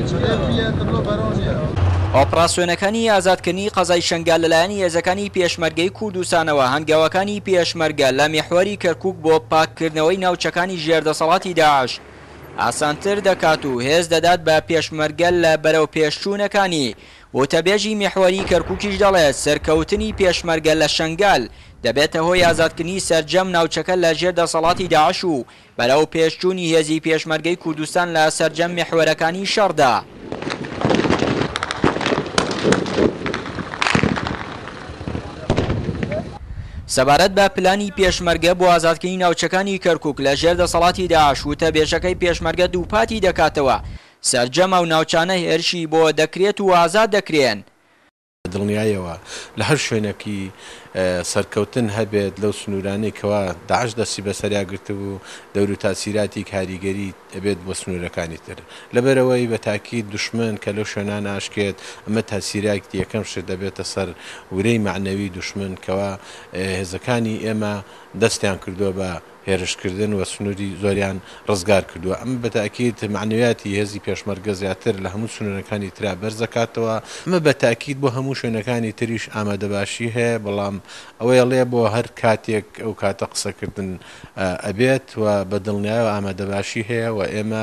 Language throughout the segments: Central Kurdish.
ئۆپراسیۆنەکانی ئازادکردنی قەزای شەنگال لەلایەنی هێزەکانی پێشمەرگەی کوردستانەوە هەنگاوەکانی پێشمەرگە لە میحوەری کەرکووک بۆ پاککردنەوەی ناوچەکانی ژێردەسەڵاتی داعش ئاسانتر دەکات و هێز دەدات بە پێشمەرگە لە بەرەو پێشچوونەکانی وتەبێژی میحوەری کەرکووکیش دەڵێت سەرکەوتنی پێشمەرگە لە شەنگال دەبێتە هۆی ئازادکردنی سەرجەم ناوچەکە لە ژێر دەسەڵاتی داعش و بەرەو پێشچوونی هێزی پێشمەرگەی کوردستان لە سەرجەم میحوەرەکانی شەڕدا. سەبارەت بە پلانی پێشمەرگە بۆ ئازادکردنی ناوچەکانی کەرکووک لە ژێر دەسەڵاتی داعش وتەبێژەکەی پێشمەرگە دووپاتی دەکاتەوە سەرجەمە و ناوچانە هێرشی بۆ دەکرێت و ئازاد دەکرێن. دڵنیایەوە لە هەر شوێنێکی سەرکەوتن هەبێت لەو سنوورانەی کەوا داعش دەستی بەسەریا گرتبوو دەور و تاسیراتی کاریگەری دەبێت بۆ سنوورەکانی تر لەبەرەوەی بە تاکید دوشمن کە لەو شوێنان ئاشکێت ئەمە تاسیراتی یەکەم شت دەبێتە سەر ورەی معنەوی دوشمن کەوا هێزەکانی ئێمە دەستیان کردووە بە هێرشکردن و سنووری زۆریان ڕزگار کردووە ئەمە بە تاکید معنویاتی هێزی پێشمەرگە زیاتر لە هەموو سنوورەکانی ترا بەرزەکاتەوە ئەمە بە تاکید بۆ هەموو شوێنەکانی تریش ئامادەباشی هەیە بەڵام ئەوەیەڵێ بۆ هەر کاتێک ئەو کاتە قسەکردن ئەبێت و بە دڵنیایەوە ئامادەباشی هەیە و ئێمە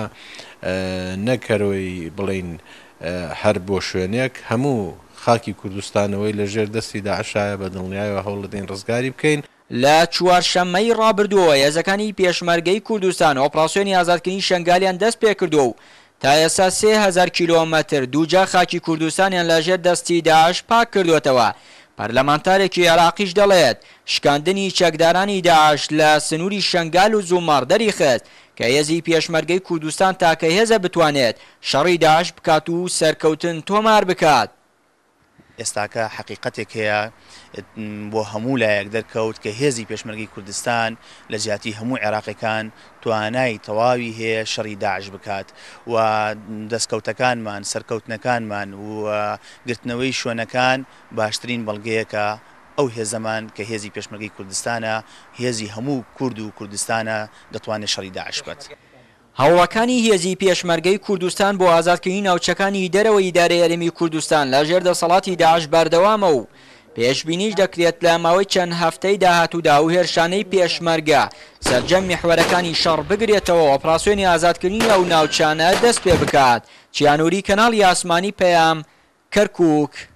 نەکەرەوەی بڵین هەر بۆ شوێنێک هەموو خاکی کوردستانەوەی لە ژێر دەستی داعشایە بە دڵنیایەوە هەوڵ دەدەین ڕزگاری بکەین. لە چوارشەممەی ڕابردووە هێزەکانی پێشمەرگەی کوردستان ئۆپراسیۆنی ئازادکردنی شەنگالیان دەست پێ کردووە و تا ئێستا 3000 کیلۆمەتر دووجا خاکی کوردستانیان لە ژێر دەستی داعش پاک کردوێتەوە. پەرلەمانتارێکی عێراقیش دەڵێت شکاندنی چەکدارانی داعش لە سنووری شەنگال و زومار دەریخست کە هێزی پێشمەرگەی کوردستان تاکە هێزە بتوانێت شەڕی داعش بکات و سەرکەوتن تۆمار بکات. ئێستاکە حقیقەتێک هەیە بۆ هەموو لایەک دەرکەوت کە هێزی پێشمەرگەی کوردستان لە جیاتی هەموو عێراقیەکان توانای تەواوی هەیە شەڕی داعش بکات و دەستکەوتەکانمان سەرکەوتنەکانمان و گرتنەوەی شوێنەکان باشترین بەڵگەیەکە ئەو هێزەمان کە هێزی پێشمەرگەی کوردستانە هێزی هەموو کورد و کوردستانە دەتوانێت شەڕی داعش بکات. هەوڵەکانی هێزی پێشمەرگەی کوردستان بۆ ئازادکردنی ناوچەکانی دەرەوەی ئیدارەی هەرێمی کوردستان لە ژێر دەسەڵاتی داعش بەردەوامە و پێشبینیش دەکرێت لە ماوەی چەند هەفتەی داهاتوودا و هێرشانەی پێشمەرگە سەرجەم میحوەرەکانی شەڕ بگرێتەوە ئۆپراسیۆنی ئازادکردنی ئەو ناوچانە دەست پێ بکات. چیانووری کەناڵی ئاسمانی پەیام کەرکووک.